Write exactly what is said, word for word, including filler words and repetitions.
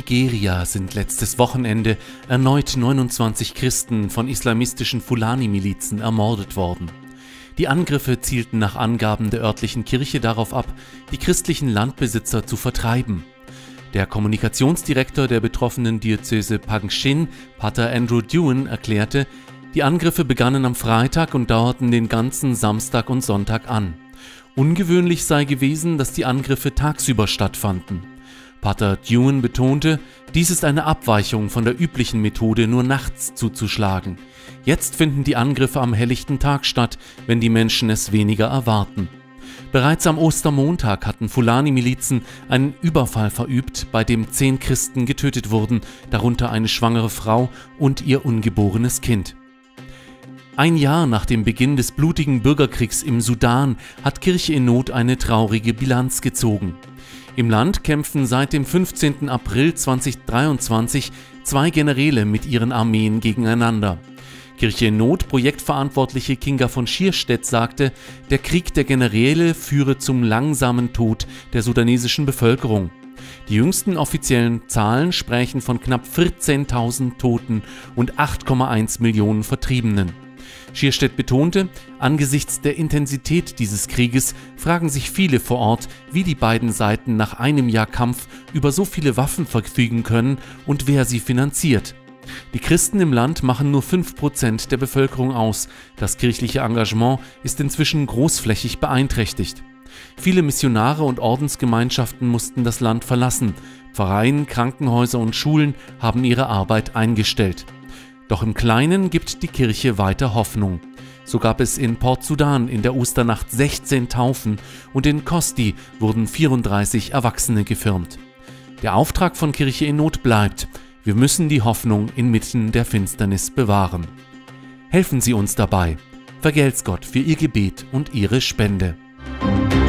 Nigeria sind letztes Wochenende erneut neunundzwanzig Christen von islamistischen Fulani-Milizen ermordet worden. Die Angriffe zielten nach Angaben der örtlichen Kirche darauf ab, die christlichen Landbesitzer zu vertreiben. Der Kommunikationsdirektor der betroffenen Diözese Pankshin, Pater Andrew Dewan, erklärte, die Angriffe begannen am Freitag und dauerten den ganzen Samstag und Sonntag an. Ungewöhnlich sei gewesen, dass die Angriffe tagsüber stattfanden. Pater Dewan betonte, dies ist eine Abweichung von der üblichen Methode, nur nachts zuzuschlagen. Jetzt finden die Angriffe am helllichten Tag statt, wenn die Menschen es weniger erwarten. Bereits am Ostermontag hatten Fulani-Milizen einen Überfall verübt, bei dem zehn Christen getötet wurden, darunter eine schwangere Frau und ihr ungeborenes Kind. Ein Jahr nach dem Beginn des blutigen Bürgerkriegs im Sudan hat Kirche in Not eine traurige Bilanz gezogen. Im Land kämpfen seit dem fünfzehnten April zweitausenddreiundzwanzig zwei Generäle mit ihren Armeen gegeneinander. Kirche in Not Projektverantwortliche Kinga von Schierstedt sagte, der Krieg der Generäle führe zum langsamen Tod der sudanesischen Bevölkerung. Die jüngsten offiziellen Zahlen sprechen von knapp vierzehntausend Toten und acht Komma eins Millionen Vertriebenen. Schierstedt betonte, angesichts der Intensität dieses Krieges fragen sich viele vor Ort, wie die beiden Seiten nach einem Jahr Kampf über so viele Waffen verfügen können und wer sie finanziert. Die Christen im Land machen nur fünf Prozent der Bevölkerung aus. Das kirchliche Engagement ist inzwischen großflächig beeinträchtigt. Viele Missionare und Ordensgemeinschaften mussten das Land verlassen. Pfarreien, Krankenhäuser und Schulen haben ihre Arbeit eingestellt. Doch im Kleinen gibt die Kirche weiter Hoffnung. So gab es in Port Sudan in der Osternacht sechzehn Taufen und in Kosti wurden vierunddreißig Erwachsene gefirmt. Der Auftrag von Kirche in Not bleibt: Wir müssen die Hoffnung inmitten der Finsternis bewahren. Helfen Sie uns dabei. Vergelt's Gott für Ihr Gebet und Ihre Spende.